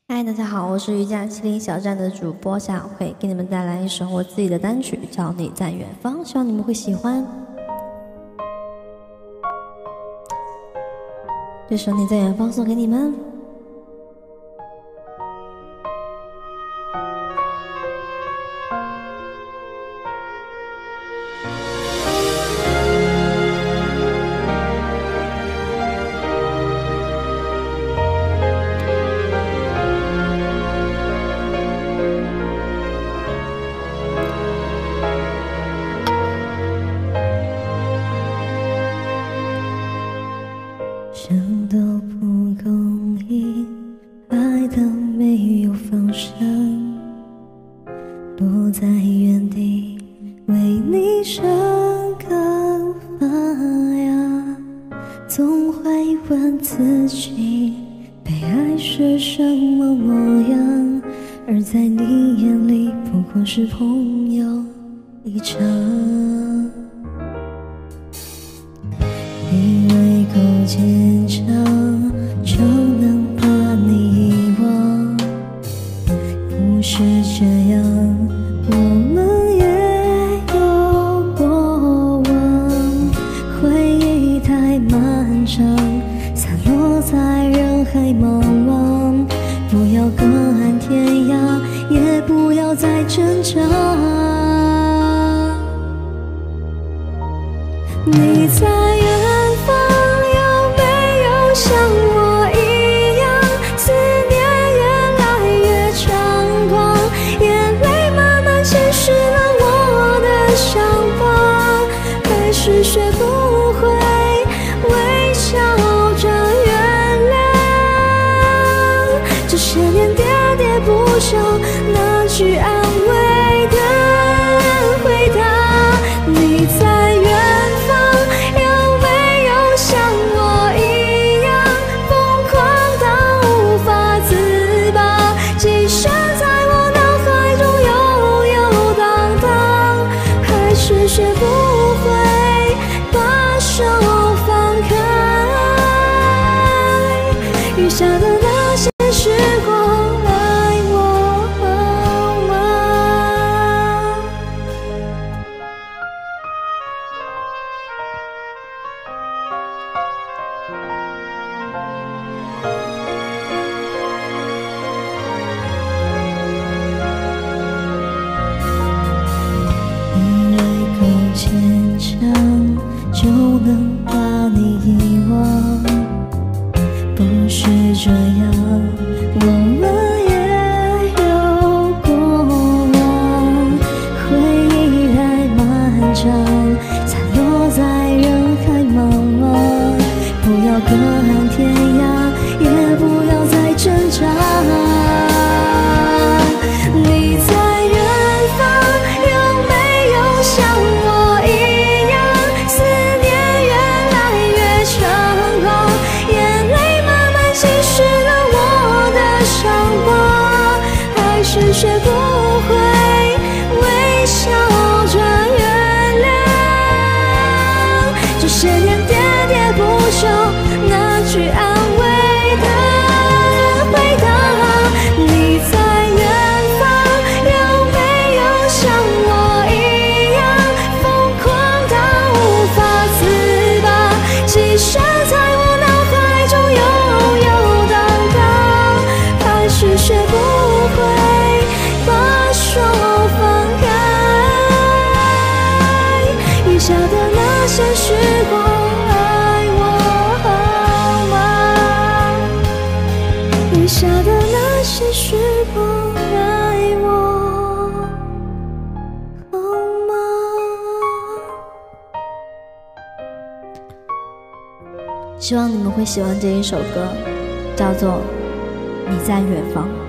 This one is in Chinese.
嗨，大家好，我是瑜伽麒麟小站的主播夏小慧，给你们带来一首我自己的单曲，叫《你在远方》，希望你们会喜欢。这首《你在远方》送给你们。 什么都不公平，爱的没有方向，落在原地为你生根发芽，总会问自己被爱是什么模样，而在你眼里不过是朋友一场。以为够坚强就能把你遗忘，不是这样，我们也有过往，回忆太漫长，散落在人海茫茫，不要各安天涯，也不要再挣扎。你在远方，有没有像我一样，思念越来越猖狂，眼泪慢慢侵蚀了我的想法，还是学不会微笑着原谅这些年喋喋不休，那句安慰的回答。你在远方，学不会把手放开，余下的那些时光爱我吗？坚强就能把你遗忘，不是这样，我们也有过往，回忆太漫长，散落在人海茫茫，不要各安天涯，也不要再挣扎。你在远方，有没有像我学不会微笑着原谅这些年喋喋不休，那句安慰的回答。你在远方，有没有像我一样疯狂到无法自拔，其实在我脑海中悠悠荡荡，还是学不会把手放开，余下的那些时光爱我好吗？余下的那些时光爱我好吗？ 希望你们会喜欢这一首歌，叫做《你在远方》。